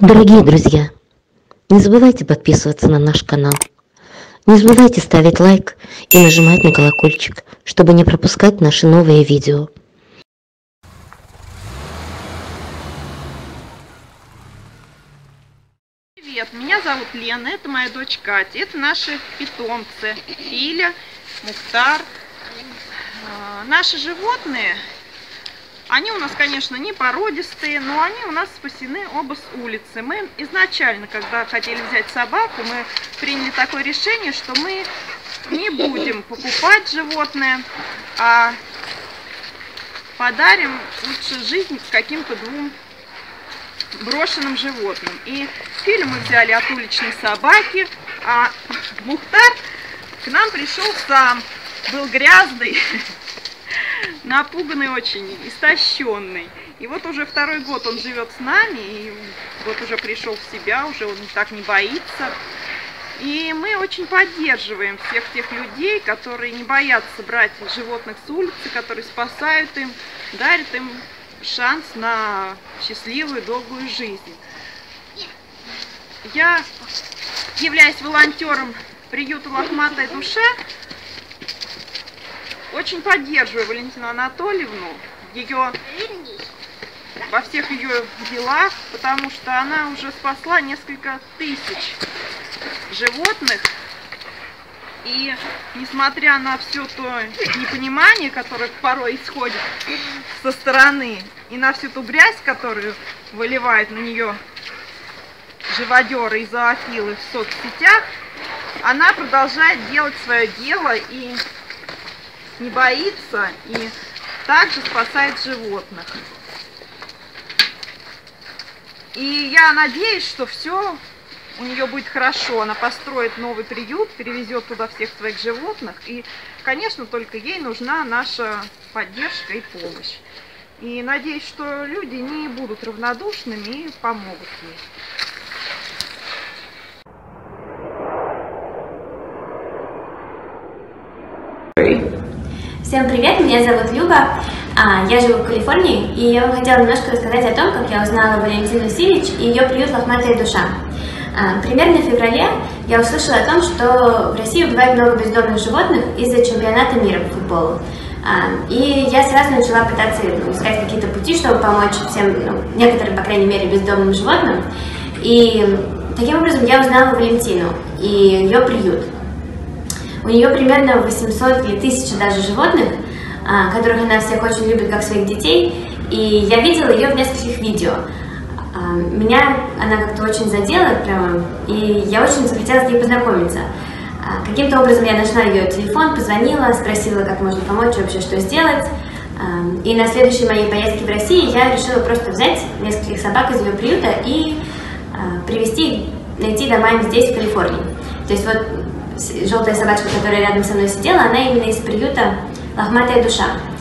Дорогие друзья, не забывайте подписываться на наш канал. Не забывайте ставить лайк и нажимать на колокольчик, чтобы не пропускать наши новые видео. Привет, меня зовут Лена, это моя дочь Катя, это наши питомцы Филя, Мухтар. Наши животные, они у нас, конечно, не породистые, но они у нас спасены оба с улицы. Мы изначально, когда хотели взять собаку, мы приняли такое решение, что мы не будем покупать животное, а подарим лучше жизнь каким-то двум брошенным животным. И Филю мы взяли от уличной собаки, а Мухтар к нам пришел сам. Был грязный, напуганный очень, истощенный. И вот уже второй год он живет с нами, и вот уже пришел в себя, уже он так не боится. И мы очень поддерживаем всех тех людей, которые не боятся брать животных с улицы, которые спасают им, дарят им шанс на счастливую, долгую жизнь. Я являюсь волонтером приюта «Лохматая душа». Очень поддерживаю Валентину Анатольевну во всех ее делах, потому что она уже спасла несколько тысяч животных. И несмотря на все то непонимание, которое порой исходит со стороны, и на всю ту грязь, которую выливают на нее живодеры и зоофилы в соцсетях, она продолжает делать свое дело и не боится, и также спасает животных. И я надеюсь, что все у нее будет хорошо. Она построит новый приют, перевезет туда всех своих животных. И, конечно, только ей нужна наша поддержка и помощь. И надеюсь, что люди не будут равнодушными и помогут ей. Всем привет, меня зовут Люба, я живу в Калифорнии, и я бы хотела немножко рассказать о том, как я узнала Валентину Силич и ее приют «Лохматая душа». Примерно в феврале я услышала о том, что в России убивают много бездомных животных из-за чемпионата мира по футболу. И я сразу начала пытаться искать какие-то пути, чтобы помочь всем, некоторым, по крайней мере, бездомным животным. И таким образом я узнала Валентину и ее приют. У нее примерно 800 или 1000 даже животных, которых она всех очень любит, как своих детей. И я видела ее в нескольких видео. Меня она как-то очень задела прямо, и я очень захотела с ней познакомиться. Каким-то образом я нашла ее телефон, позвонила, спросила, как можно помочь, вообще что сделать. И на следующей моей поездке в Россию я решила просто взять нескольких собак из ее приюта и привезти, найти дома им здесь, в Калифорнии. То есть вот желтая собачка, которая рядом со мной сидела, она именно из приюта «Лохматая душа».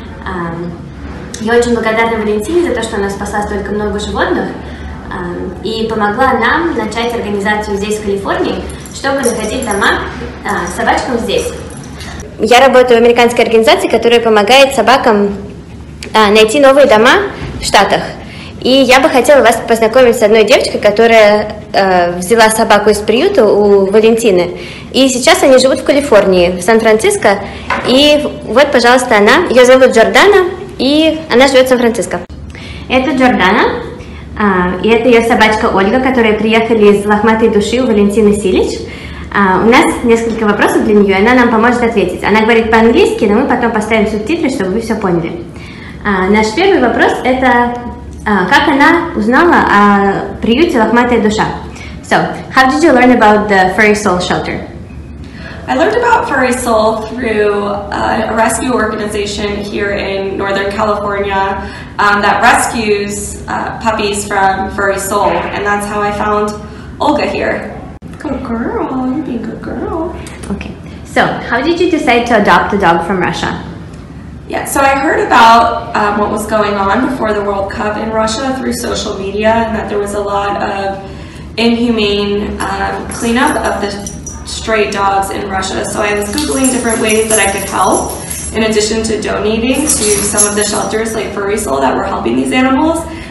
Я очень благодарна Валентине за то, что она спасла столько много животных и помогла нам начать организацию здесь, в Калифорнии, чтобы находить дома собачкам здесь. Я работаю в американской организации, которая помогает собакам найти новые дома в Штатах. И я бы хотела вас познакомить с одной девочкой, которая взяла собаку из приюта у Валентины. И сейчас они живут в Калифорнии, в Сан-Франциско. И вот, пожалуйста, она. Ее зовут Джордана, и она живет в Сан-Франциско. Это Джордана, и это ее собачка Ольга, которые приехали из «Лохматой души» у Валентины Силич. У нас несколько вопросов для нее, и она нам поможет ответить. Она говорит по-английски, но мы потом поставим субтитры, чтобы вы все поняли. Наш первый вопрос – это как она узнала о приюте «Лохматая душа». So, how did you learn about the Furry Soul shelter? I learned about Furry Soul through a rescue organization here in Northern California that rescues puppies from Furry Soul, and that's how I found Olga here. Good girl, you're being a good girl. Okay, so how did you decide to adopt a dog from Russia? Yeah, so I heard about what was going on before the World Cup in Russia through social media, and that there was a lot of inhumane cleanup of the stray dogs in Russia. So I was Googling different ways that I could help, in addition to donating to some of the shelters like Furry Soul that were helping these animals.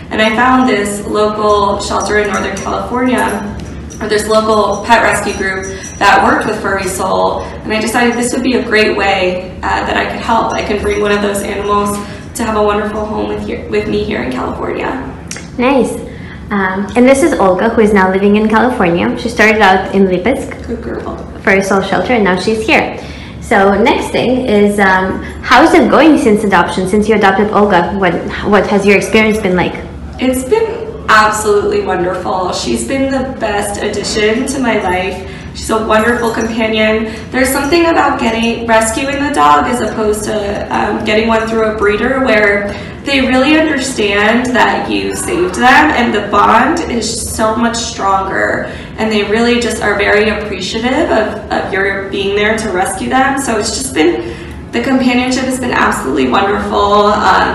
And I found this local shelter in Northern California, or this local pet rescue group that worked with Furry Soul, and I decided this would be a great way that I could help. I can bring one of those animals to have a wonderful home with me here in California. Nice. And this is Olga, who is now living in California. She started out in Lipetsk, Good girl. Furry Soul Shelter, and now she's here. So next thing is, how is it going since adoption? Since you adopted Olga, what has your experience been like? It's been absolutely wonderful. She's been the best addition to my life. She's a wonderful companion. There's something about rescuing the dog as opposed to getting one through a breeder where they really understand that you saved them, and the bond is so much stronger, and they really just are very appreciative of your being there to rescue them. So it's just been, the companionship has been absolutely wonderful.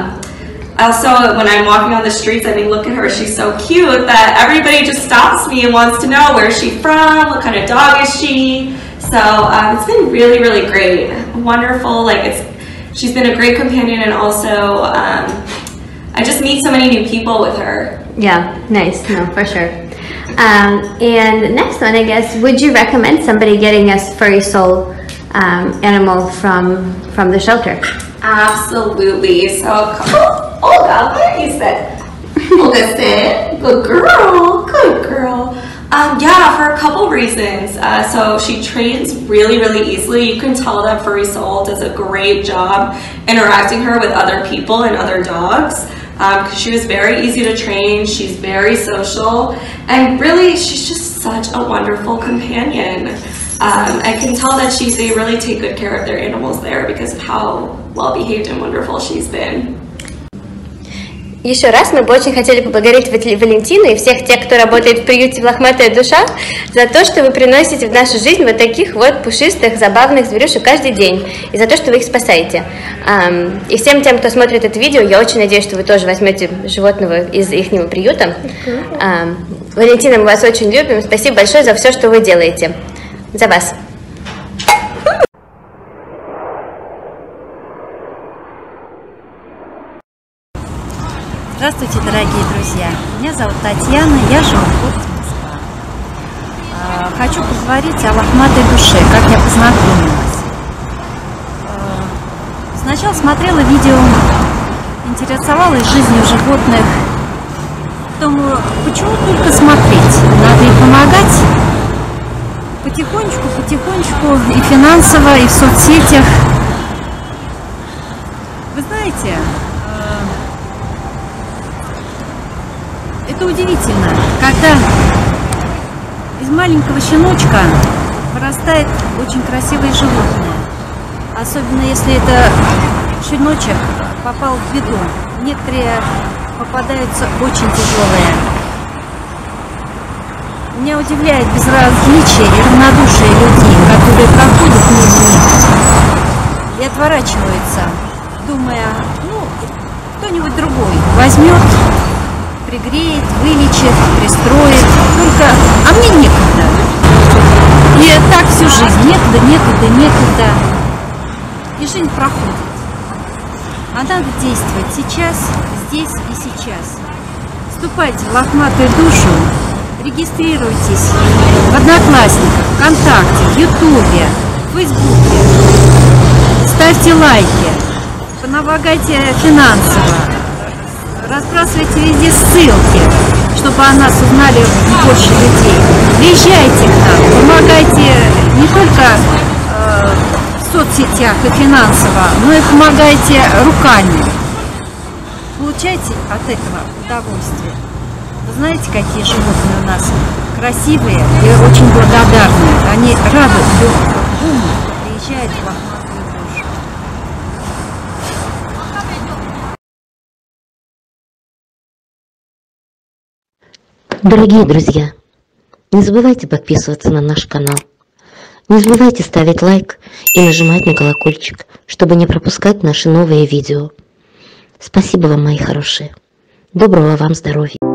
Also, when I'm walking on the streets, I mean, look at her, she's so cute that everybody just stops me and wants to know where she's from, what kind of dog is she. So it's been really, really great, wonderful. She's been a great companion, and also I just meet so many new people with her. Yeah, nice, no, for sure. And the next one, I guess, would you recommend somebody getting a Furry Soul animal from the shelter? Absolutely. So, Olga, what is that? Olga said, good girl, good girl. Yeah, for a couple reasons. So she trains really, really easily. You can tell that Furry Soul does a great job interacting her with other people and other dogs. Because she was very easy to train. She's very social, and really, she's just such a wonderful companion. I can tell that they really take good care of their animals there because of how well behaved and wonderful she's been. Еще раз мы бы очень хотели поблагодарить Валентину и всех тех, кто работает в приюте «Лохматая душа», за то, что вы приносите в нашу жизнь вот таких вот пушистых, забавных зверюшек каждый день, и за то, что вы их спасаете. И всем тем, кто смотрит это видео, я очень надеюсь, что вы тоже возьмете животного из ихнего приюта. Валентина, мы вас очень любим. Спасибо большое за все, что вы делаете. За вас. Здравствуйте, дорогие друзья! Меня зовут Татьяна, я живу в городе Москва. Хочу поговорить о лохматой душе, как я познакомилась. Сначала смотрела видео, интересовалась жизнью животных. Думаю, почему только смотреть? Надо и помогать. Потихонечку, и финансово, и в соцсетях. Вы знаете, это удивительно, когда из маленького щеночка вырастает очень красивое животное. Особенно если это щеночек попал в беду. Некоторые попадаются очень тяжелые. Меня удивляет безразличие и равнодушие людей, которые проходят мимо них и отворачиваются, думая, кто-нибудь другой возьмет, пригреет, вылечит, пристроит. Только, а мне некогда. И так всю жизнь. Некогда. И жизнь проходит. А надо действовать сейчас, здесь и сейчас. Вступайте в лохматую душу, регистрируйтесь в Одноклассниках, ВКонтакте, в Ютубе, в Фейсбуке. Ставьте лайки, помогайте финансово. Разбрасывайте везде ссылки, чтобы о нас узнали больше людей. Приезжайте к нам, помогайте не только в соцсетях и финансово, но и помогайте руками. Получайте от этого удовольствие. Вы знаете, какие животные у нас красивые и очень благодарные. Они рады любому, приезжают в лохматую душу. Дорогие друзья, не забывайте подписываться на наш канал. Не забывайте ставить лайк и нажимать на колокольчик, чтобы не пропускать наши новые видео. Спасибо вам, мои хорошие. Доброго вам здоровья.